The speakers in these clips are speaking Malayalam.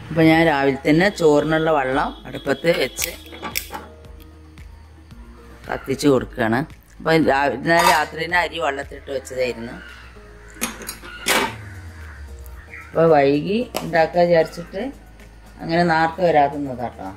അപ്പോൾ ഞാൻ രാവിലെ തന്നെ ചോറിനുള്ള വെള്ളം അടുപ്പത്ത് വെച്ച് കത്തിച്ച് കൊടുക്കുകയാണ്. അപ്പോൾ ഇന്നലെ രാത്രി തന്നെ അരി വെള്ളത്തിലിട്ട് വെച്ചതായിരുന്നു. അപ്പോൾ വൈകി ഉണ്ടാക്കാൻ വിചാരിച്ചിട്ട് അങ്ങനെ നേരത്തെ വരാത്തുന്നതാട്ടോ.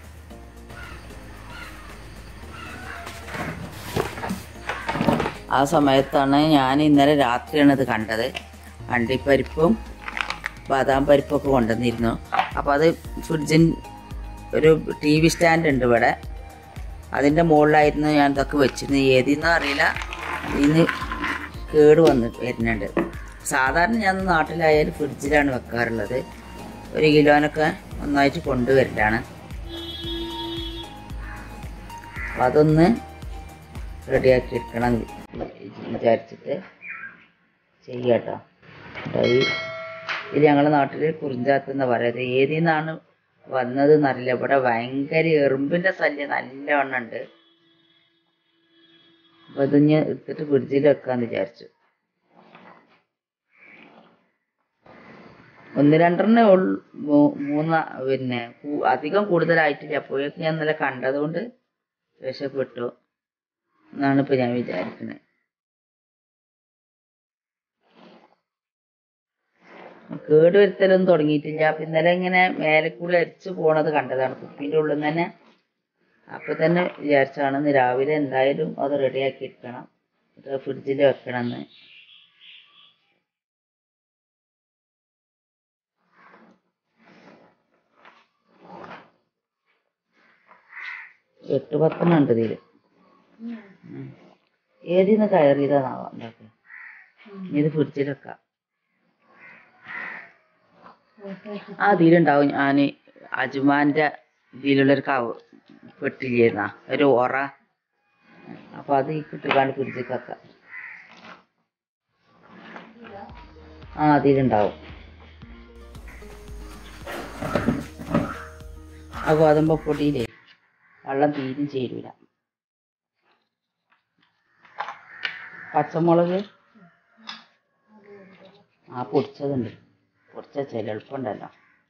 ആ സമയത്താണ് ഞാൻ ഇന്നലെ രാത്രിയാണ് ഇത് കണ്ടത്. അണ്ടിപ്പരിപ്പും ബാദാം പരിപ്പൊക്കെ കൊണ്ടുവന്നിരുന്നു. അപ്പോൾ അത് ഫ്രിഡ്ജിൻ ഒരു TV സ്റ്റാൻഡ് ഉണ്ട് ഇവിടെ, അതിൻ്റെ മുകളിലായിരുന്നു ഞാൻ ഇതൊക്കെ വെച്ചിരുന്നു. ഏതിന്നും അറിയില്ല, ഇതിന് കേട് വരുന്നുണ്ട്. സാധാരണ ഞാൻ നാട്ടിലായാലും ഫ്രിഡ്ജിലാണ് വെക്കാറുള്ളത്. 1 കിലോനൊക്കെ ഒന്നായിട്ട് കൊണ്ടുവരലാണ്. അപ്പം അതൊന്ന് റെഡിയാക്കി എടുക്കണം വിചാരിച്ചിട്ട് ചെയ്യാട്ടോ. ഇത് ഞങ്ങളുടെ നാട്ടിൽ കുറിഞ്ചാത്തെന്ന് പറയുന്നത്. ഏതിൽ നിന്നാണ് വന്നത് എന്നറിയില്ല. ഇവിടെ ഭയങ്കര എറുമ്പിൻ്റെ ശല്യം നല്ലവണ്ണം ഉണ്ട്. അപ്പം ഇത് ഞാൻ എടുത്തിട്ട് ഫ്രിഡ്ജിൽ വെക്കാമെന്ന് വിചാരിച്ചു. 1-2 ഉള്ളൂ, 3 പിന്നെ അധികം കൂടുതലായിട്ടില്ല. അപ്പോഴേക്ക് ഞാൻ ഇന്നലെ കണ്ടതുകൊണ്ട് രക്ഷപ്പെട്ടു എന്നാണ് ഇപ്പം ഞാൻ വിചാരിക്കുന്നത്. കേട് വരുത്തലൊന്നും തുടങ്ങിയിട്ടില്ല. അപ്പം ഇന്നലെ ഇങ്ങനെ മേലെ കൂടെ അരിച്ച് പോണത് കണ്ടതാണ് കുപ്പീൻ്റെ ഉള്ളിൽ നിന്ന് തന്നെ. അപ്പം തന്നെ വിചാരിച്ചാണ് ഇന്ന് രാവിലെ എന്തായാലും അത് റെഡിയാക്കി എടുക്കണം, ഫ്രിഡ്ജിൽ വെക്കണമെന്ന്. എട്ട് 10 ഉണ്ട് ഇതിൽ. ഏതിന്ന് കയറിയതാണാവാം ഉണ്ടാക്കുക. ഇത് ഫ്രിഡ്ജിൽ വെക്കാം. ആ ഇതിലുണ്ടാവും. ഞാൻ അജ്മാൻ്റെ ഇതിലുള്ളൊരു പെട്ടില്ലായിരുന്ന ഒരു ഒറ, അപ്പോൾ അത് കിട്ടുകാണ്ട് ഫ്രിഡ്ജിൽ വെക്കാം. ആ അതിലുണ്ടാവും. ആ ഗോതമ്പ് പൊടിയിലേ വെള്ളം തീരും ചേരൂല. പച്ചമുളക് പൊടിച്ചതുണ്ട്, പൊടിച്ച എളുപ്പമുണ്ടല്ലോ.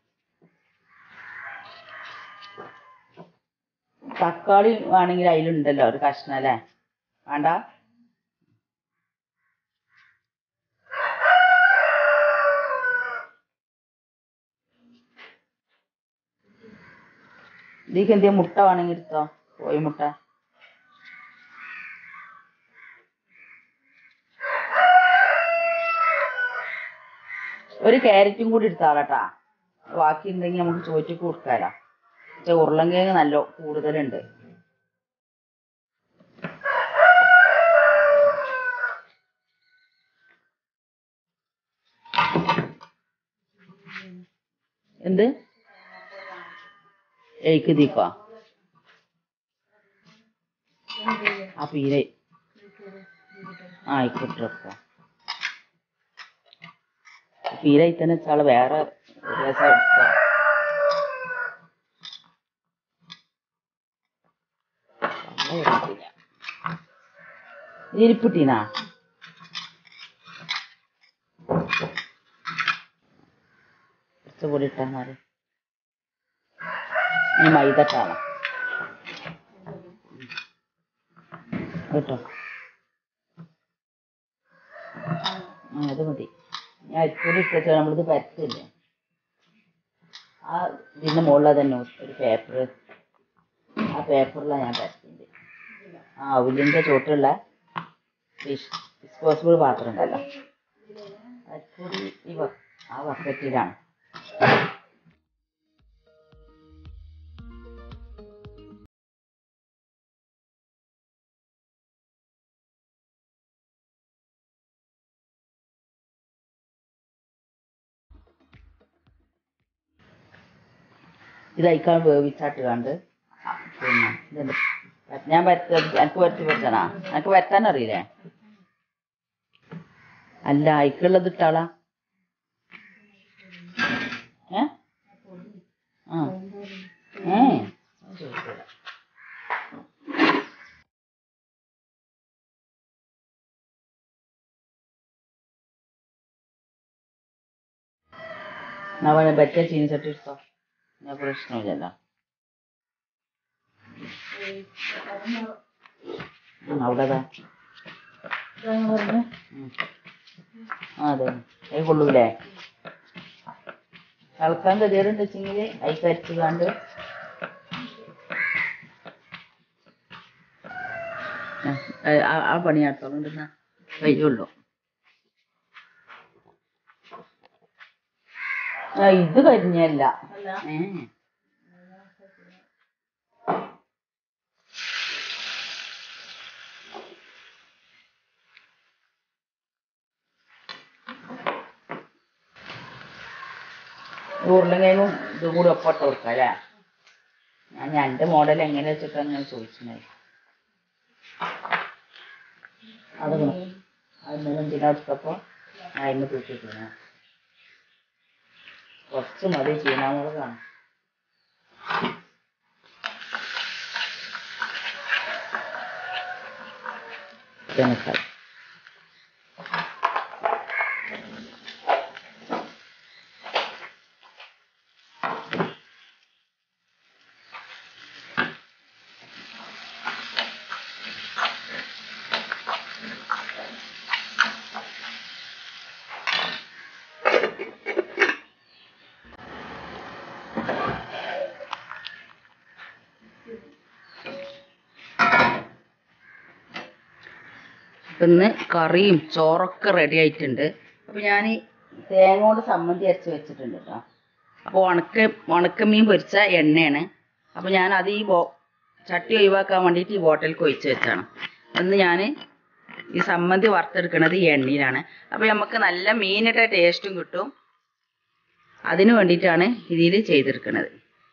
തക്കാളി വേണമെങ്കിൽ അതിലുണ്ടല്ലോ ഒരു കഷ്ണം അല്ലേ, വേണ്ട? ഇതിക്ക് എന്തെങ്കിലും മുട്ട വേണമെങ്കിൽ എടുത്തോ, കോഴിമുട്ട. ഒരു ക്യാരറ്റും കൂടി എടുത്താളട്ടാ, ബാക്കി ഉണ്ടെങ്കിൽ നമുക്ക് ചോറ്റിക്ക് കൊടുക്കാലോ. പക്ഷെ ഉരുളൻകിഴങ്ങ് നല്ല കൂടുതലുണ്ട്. എന്ത് ഏക്ക് ദീപ്പാ ആ പീര ആയിക്കോട്ടെ. പീര ഇത്തന്നെ വെച്ചാൽ വേറെ രസം എടുക്കാം. ഇരിപ്പിട്ടീനാ കുറച്ച് പൊടി ഇട്ടാൽ മതി. ഈ മൈദ ഇട്ടാളാം കേട്ടോ. അത് മതി. ഞാൻ അരിപ്പൊടി ഇട്ടു. നമ്മളിത് പരത്തില്ലേ, ആ ഇതിൻ്റെ മുകളിൽ തന്നെ ഒരു പേപ്പർ, ആ പേപ്പറിലാണ് ഞാൻ പരത്തിൻ്റെ. ആ ഉള്ളിൻ്റെ ചോട്ടുള്ള ഡിസ്പോസിബിൾ പാത്രം ഉണ്ടല്ലോ, അരിപ്പൊടി ആ ബക്കറ്റിലാണ്. ഇത് അയക്കാൻ വേവിച്ചാട്ട് കണ്ട് പിന്നെ ഇതുണ്ട്. ഞാൻ എനിക്ക് വരത്തി പറ്റണ, എനിക്ക് വരത്താൻ അറിയില്ലേ? അല്ല അയക്കുള്ളത് ഇട്ടാളാ. ചോദിക്കൂല. ഞാൻ പറ്റിയ ചീനിച്ചട്ടി എടുത്തോ. ഞാൻ പ്രശ്നമില്ലല്ലോ. അവിടെതാ അതെ അത് കൊള്ളൂലേ? കളക്കാൻ ഗതികേടുണ്ട് വെച്ചെങ്കിൽ അരി കരിച്ചുകാണ്ട് ആ പണിയാത്തോണ്ടിരുന്ന കഴിയുള്ളൂ. ഇത് കരിഞ്ഞല്ല. ഉരുളങ്കിഴങ്ങും ഇതും കൂടി ഒപ്പിട്ട് കൊടുക്കാം അല്ലേ? ഞാൻ എൻ്റെ മോഡൽ എങ്ങനെ വെച്ചിട്ടാണ് ഞാൻ ചോദിച്ചത്. അത് എന്തിനാ എടുത്തപ്പോൾ ഞാൻ അതിന് തൂക്കിട്ടിരുന്നു. കുറച്ച് മതി ചീനാമുളകാണ്. ഇന്ന് കറിയും ചോറൊക്കെ റെഡി ആയിട്ടുണ്ട്. അപ്പോൾ ഞാൻ തേങ്ങ കൊണ്ട് സമ്മന്തി അരച്ച് വെച്ചിട്ടുണ്ട് കേട്ടോ. അപ്പോൾ ഉണക്കമീൻ പൊരിച്ച എണ്ണയാണ്. അപ്പോൾ ഞാനത് ഈ ചട്ടി ഒഴിവാക്കാൻ വേണ്ടിയിട്ട് ഈ ബോട്ടിലേക്ക് ഒഴിച്ച് വെച്ചാണ്. അന്ന് ഞാൻ ഈ സമ്മന്തി വറുത്തെടുക്കുന്നത് ഈ എണ്ണയിലാണ്. അപ്പോൾ നമുക്ക് നല്ല മീനിൻ്റെ ടേസ്റ്റും കിട്ടും. അതിന് വേണ്ടിയിട്ടാണ് ഇതിൽ ചെയ്തെടുക്കുന്നത്.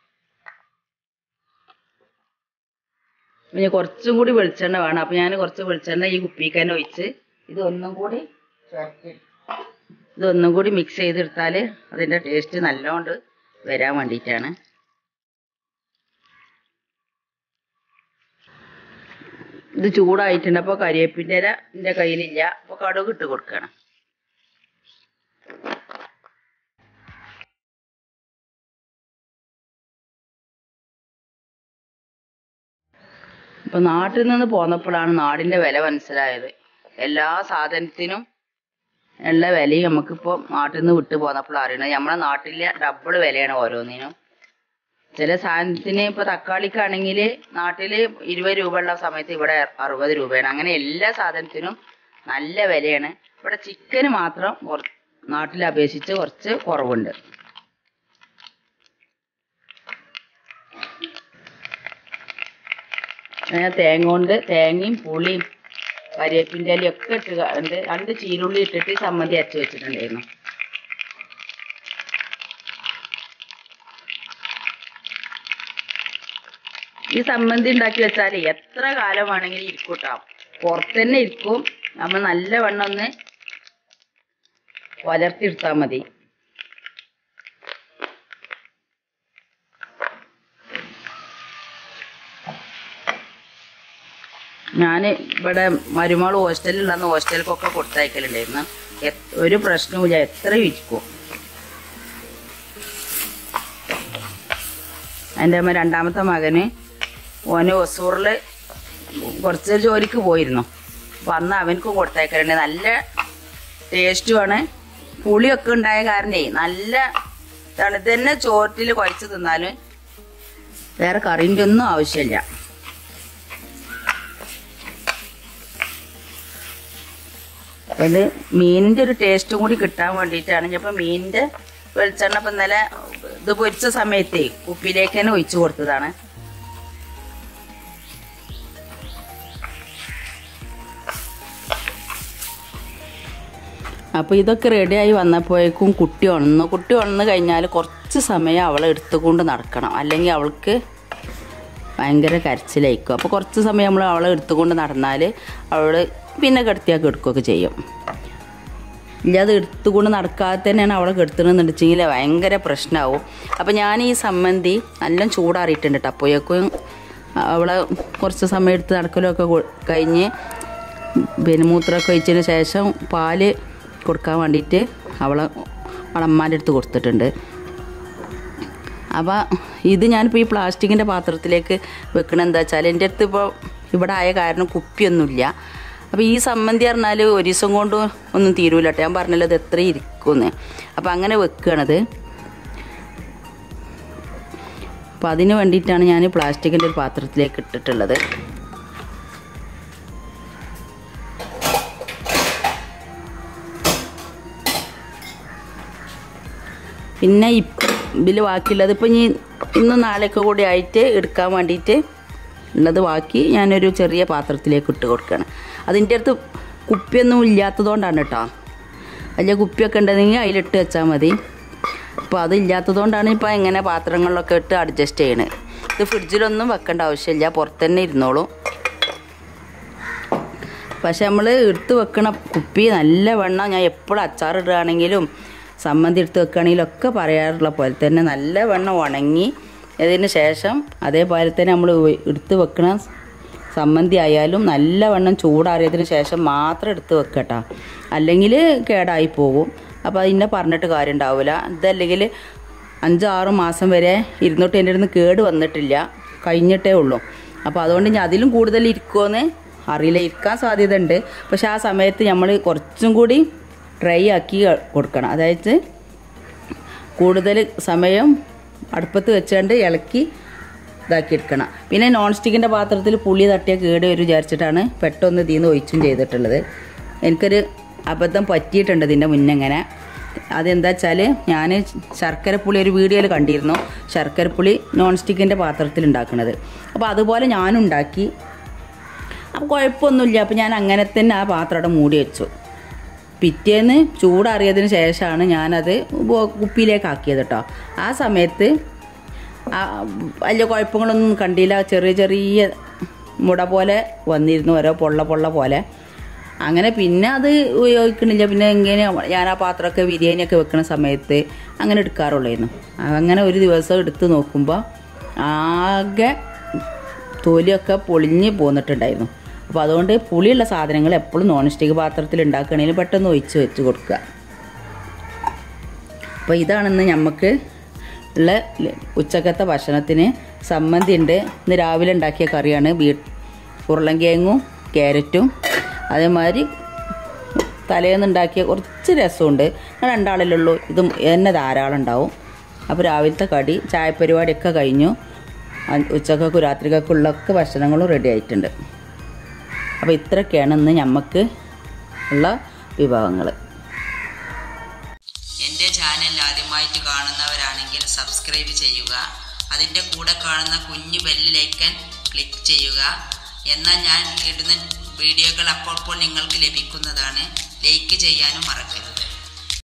പിന്നെ കുറച്ചും കൂടി വെളിച്ചെണ്ണ വേണം. അപ്പോൾ ഞാൻ കുറച്ച് വെളിച്ചെണ്ണ ഈ കുപ്പിക്ക് തന്നെ ഒഴിച്ച് ഇതൊന്നും കൂടി മിക്സ് ചെയ്തെടുത്താൽ അതിൻ്റെ ടേസ്റ്റ് നല്ലോണം വരാൻ വേണ്ടിയിട്ടാണ്. ഇത് ചൂടായിട്ടുണ്ട്. അപ്പോൾ കരിവേപ്പിൻ്റെ ഇല എൻ്റെ കയ്യിലില്ല. അപ്പോൾ കടുക് ഇട്ട് കൊടുക്കണം. അപ്പോൾ നാട്ടിൽ നിന്ന് പോന്നപ്പോഴാണ് നാടിൻ്റെ വില മനസ്സിലായത്. എല്ലാ സാധനത്തിനും ഉള്ള വിലയും നമുക്കിപ്പോൾ നാട്ടിൽ നിന്ന് വിട്ടു പോന്നപ്പോഴാണ് അറിയണത്. നമ്മുടെ നാട്ടിലെ ഡബിൾ വിലയാണ് ഓരോന്നിനും. ചില സാധനത്തിന് ഇപ്പോൾ തക്കാളിക്കാണെങ്കിൽ നാട്ടിൽ 20 രൂപ ഉള്ള സമയത്ത് ഇവിടെ 60 രൂപയാണ്. അങ്ങനെ എല്ലാ സാധനത്തിനും നല്ല വിലയാണ്. ഇവിടെ ചിക്കന് മാത്രം നാട്ടിലെ അപേക്ഷിച്ച് കുറച്ച് കുറവുണ്ട്. തേങ്ങയും പുളിയും കരിവേപ്പിൻ്റെ ഇലയും ഒക്കെ ഇട്ട് 2 ചീരുള്ളി ഇട്ടിട്ട് സമ്മന്തി അരച്ച് വെച്ചിട്ടുണ്ടായിരുന്നു. ഈ സമ്മന്തി ഉണ്ടാക്കി വെച്ചാൽ എത്ര കാലം വേണമെങ്കിലും ഇരിക്കും കേട്ടോ. പുറത്ത് തന്നെ ഇരിക്കും. നമ്മൾ നല്ലവണ്ണം ഒന്ന് വളർത്തിയെടുത്താൽ മതി. ഞാൻ ഇവിടെ മരുമകൾ ഹോസ്റ്റലിലുണ്ടെന്ന് ഹോസ്റ്റലിലേക്കൊക്കെ കൊടുത്തയക്കലുണ്ടായിരുന്നു. ഒരു പ്രശ്നവുമില്ല, എത്ര ഇരിക്കും. എൻ്റെ രണ്ടാമത്തെ മകന് ഓന് ഒസൂറിൽ കുറച്ച് ജോലിക്ക് പോയിരുന്നു. അപ്പോൾ അന്ന് അവനക്കും കൊടുത്തയക്കലുണ്ട്. നല്ല ടേസ്റ്റുമാണ്. പുളിയൊക്കെ ഉണ്ടായ കാരണേ നല്ല തണുത്തന്നെ ചോറ്റിൽ കുഴച്ച് തിന്നാലും വേറെ കറിൻ്റെ ഒന്നും ആവശ്യമില്ല. അത് മീനിൻ്റെ ഒരു ടേസ്റ്റും കൂടി കിട്ടാൻ വേണ്ടിയിട്ടാണ്. ഞാനിപ്പോൾ മീനിൻ്റെ വെളിച്ചെണ്ണ ഇപ്പം ഇന്നലെ ഇത് പൊരിച്ച സമയത്തേ ഉപ്പിലേക്ക് തന്നെ ഒഴിച്ചു കൊടുത്തതാണ്. അപ്പോൾ ഇതൊക്കെ റെഡിയായി വന്നപ്പോഴേക്കും കുട്ടി ഉണർന്നു കഴിഞ്ഞാൽ കുറച്ച് സമയം അവളെ എടുത്തുകൊണ്ട് നടക്കണം. അല്ലെങ്കിൽ അവൾക്ക് ഭയങ്കര കരച്ചിലായിരിക്കും. അപ്പോൾ കുറച്ച് സമയം നമ്മൾ അവളെ എടുത്തുകൊണ്ട് നടന്നാൽ അവൾ പിന്നെ കിടത്തിയാൽ കെടുക്കുകയൊക്കെ ചെയ്യും. ഇല്ല അത് എടുത്തുകൊണ്ട് നടക്കാതെ തന്നെയാണ് അവളെ കെടുത്തണമെന്നുണ്ടെങ്കിൽ ഭയങ്കര പ്രശ്നമാവും. അപ്പോൾ ഞാൻ ഈ സമ്മന്തി നല്ല ചൂടാറിയിട്ടുണ്ട് കേട്ടോ. അപ്പോഴേക്കും അവളെ കുറച്ച് സമയം എടുത്ത് നടക്കലൊക്കെ കഴിഞ്ഞ് പിന്നെ മൂത്രമൊക്കെ ഒഴിച്ചതിന് ശേഷം പാല് കൊടുക്കാൻ വേണ്ടിയിട്ട് അവളെ അമ്മേൻ്റെ അടുത്ത് കൊടുത്തിട്ടുണ്ട്. അപ്പോൾ ഇത് ഞാനിപ്പോൾ ഈ പ്ലാസ്റ്റിക്കിൻ്റെ പാത്രത്തിലേക്ക് വെക്കണം എന്താ വെച്ചാൽ എൻ്റെ അടുത്ത് ഇപ്പോൾ ഇവിടെ ആയ കാരണം കുപ്പിയൊന്നുമില്ല. അപ്പോൾ ഈ സമ്മന്തി പറഞ്ഞാൽ ഒരു ദിവസം കൊണ്ട് ഒന്നും തീരൂല കേട്ടോ. ഞാൻ പറഞ്ഞല്ലോ ഇത് എത്ര ഇരിക്കുമെന്ന്. അപ്പോൾ അങ്ങനെ വെക്കുകയാണത്. അപ്പോൾ അതിന് വേണ്ടിയിട്ടാണ് ഞാൻ പ്ലാസ്റ്റിക്കിൻ്റെ ഒരു പാത്രത്തിലേക്ക് ഇട്ടിട്ടുള്ളത്. പിന്നെ ഇതിൽ ബാക്കിയുള്ളത് ഇപ്പോൾ ഇന്നും നാളെയൊക്കെ കൂടി ആയിട്ട് എടുക്കാൻ വേണ്ടിയിട്ട് ഉള്ളത് ബാക്കി ഞാനൊരു ചെറിയ പാത്രത്തിലേക്ക് ഇട്ട് കൊടുക്കുകയാണ്. അതിൻ്റെ അടുത്ത് കുപ്പിയൊന്നും ഇല്ലാത്തതുകൊണ്ടാണ് കേട്ടോ. വലിയ കുപ്പിയൊക്കെ ഉണ്ടെങ്കിൽ അതിലിട്ട് വെച്ചാൽ മതി. അപ്പോൾ അതില്ലാത്തതുകൊണ്ടാണ് ഇപ്പോൾ ഇങ്ങനെ പാത്രങ്ങളിലൊക്കെ ഇട്ട് അഡ്ജസ്റ്റ് ചെയ്യണത്. ഇത് ഫ്രിഡ്ജിലൊന്നും വെക്കേണ്ട ആവശ്യമില്ല, പുറത്ത് തന്നെ ഇരുന്നോളൂ. പക്ഷെ നമ്മൾ എടുത്ത് വെക്കണ കുപ്പി നല്ല വെണ്ണം, ഞാൻ എപ്പോഴും അച്ചാറിടുകയാണെങ്കിലും സമ്മന്തി എടുത്ത് വെക്കുകയാണെങ്കിലൊക്കെ പറയാറുള്ള പോലെ തന്നെ നല്ല വെണ്ണം ഉണങ്ങി അതിന് ശേഷം അതേപോലെ തന്നെ നമ്മൾ എടുത്ത് വെക്കണ സമ്മന്തി ആയാലും നല്ല വെണ്ണം ചൂടാറിയതിന് ശേഷം മാത്രം എടുത്ത് വെക്കട്ടോ, അല്ലെങ്കിൽ കേടായി പോകും. അപ്പോൾ അതിനെ പറഞ്ഞിട്ട് കാര്യം ഉണ്ടാവില്ല. ഇതല്ലെങ്കിൽ 5-6 മാസം വരെ ഇരുന്നിട്ട് എൻ്റെ അടുത്ത് കേട് വന്നിട്ടില്ല, കഴിഞ്ഞിട്ടേ ഉള്ളൂ. അപ്പോൾ അതുകൊണ്ട് ഞാൻ അതിലും കൂടുതൽ ഇരിക്കുമെന്ന് അറിയില്ല, ഇരിക്കാൻ സാധ്യത ഉണ്ട്. പക്ഷെ ആ സമയത്ത് നമ്മൾ കുറച്ചും കൂടി ഡ്രൈ ആക്കി കൊടുക്കണം. അതായത് കൂടുതൽ സമയം അടുപ്പത്ത് വെച്ചുകൊണ്ട് ഇളക്കി ഇതാക്കി എടുക്കണം. പിന്നെ നോൺ സ്റ്റിക്കിൻ്റെ പാത്രത്തിൽ പുളി തട്ടിയ കേട് വരും വിചാരിച്ചിട്ടാണ് പെട്ടെന്ന് ഇതിൽ നിന്ന് ഒഴിച്ചും ചെയ്തിട്ടുള്ളത്. എനിക്കൊരു അബദ്ധം പറ്റിയിട്ടുണ്ട് ഇതിൻ്റെ മുന്നേ. ഇങ്ങനെ അതെന്താ വെച്ചാൽ ഞാൻ ശർക്കരപ്പുളി ഒരു വീഡിയോയിൽ കണ്ടിരുന്നു, ശർക്കരപ്പുളി നോൺ സ്റ്റിക്കിൻ്റെ പാത്രത്തിൽ ഉണ്ടാക്കുന്നത്. അപ്പോൾ അതുപോലെ ഞാനും ഉണ്ടാക്കി. അപ്പോൾ കുഴപ്പമൊന്നുമില്ല. അപ്പോൾ ഞാൻ അങ്ങനെ തന്നെ ആ പാത്രം അവിടെ മൂടി വെച്ചു. പിറ്റേന്ന് ചൂടാറിയതിന് ശേഷമാണ് ഞാനത് കുപ്പിയിലേക്ക് ആക്കിയത് കേട്ടോ. ആ സമയത്ത് വലിയ കുഴപ്പങ്ങളൊന്നും കണ്ടില്ല. ചെറിയ ചെറിയ മുട പോലെ വന്നിരുന്നു, ഓരോ പൊള്ള പോലെ. അങ്ങനെ പിന്നെ അത് ഉപയോഗിക്കണില്ല. പിന്നെ ഇങ്ങനെ ഞാൻ ആ പാത്രമൊക്കെ ബിരിയാണിയൊക്കെ വെക്കുന്ന സമയത്ത് അങ്ങനെ എടുക്കാറുള്ളായിരുന്നു. അങ്ങനെ ഒരു ദിവസം എടുത്ത് നോക്കുമ്പോൾ ആകെ തൊലിയൊക്കെ പൊളിഞ്ഞ് പോന്നിട്ടുണ്ടായിരുന്നു. അപ്പോൾ അതുകൊണ്ട് പുളിയുള്ള സാധനങ്ങൾ എപ്പോഴും നോൺ സ്റ്റിക്ക് പാത്രത്തിൽ ഉണ്ടാക്കുകയാണെങ്കിൽ പെട്ടെന്ന് ഒഴിച്ച് വെച്ച് കൊടുക്കുക. അപ്പോൾ ഇതാണെന്ന് നമുക്ക് ഉള്ള ഉച്ചക്കത്തെ ഭക്ഷണത്തിന്. സമ്മന്തി ഉണ്ട്. ഇന്ന് രാവിലെ ഉണ്ടാക്കിയ കറിയാണ് ഉരുളൻകിഴങ്ങും ക്യാരറ്റും. അതേമാതിരി തലേന്ന് ഉണ്ടാക്കിയ കുറച്ച് രസമുണ്ട്. ഞാൻ 2 ആളല്ലേ ഉള്ളൂ, ഇതും എന്നെ ധാരാളം ഉണ്ടാവും. അപ്പോൾ രാവിലത്തെ കടി ചായപരിപാടിയൊക്കെ കഴിഞ്ഞു. ഉച്ചക്കൊക്കെ രാത്രിക്കൊക്കെയുള്ളൊക്കെ ഭക്ഷണങ്ങളും റെഡി ആയിട്ടുണ്ട്. അപ്പോൾ ഇത്രയൊക്കെയാണ് ഇന്ന് നമുക്ക് ഉള്ള വിഭവങ്ങൾ. എൻ്റെ ചാനൽ ആദ്യമായിട്ട് കാണുന്നവരാണെങ്കിൽ സബ്സ്ക്രൈബ് ചെയ്യുക. അതിൻ്റെ കൂടെ കാണുന്ന കുഞ്ഞു ബെല്ലിലേക്കൻ ക്ലിക്ക് ചെയ്യുക. എന്നാൽ ഞാൻ ഇടുന്ന വീഡിയോകൾ അപ്പോൾ നിങ്ങൾക്ക് ലഭിക്കുന്നതാണ്. ലൈക്ക് ചെയ്യാനും മറക്കരുത്.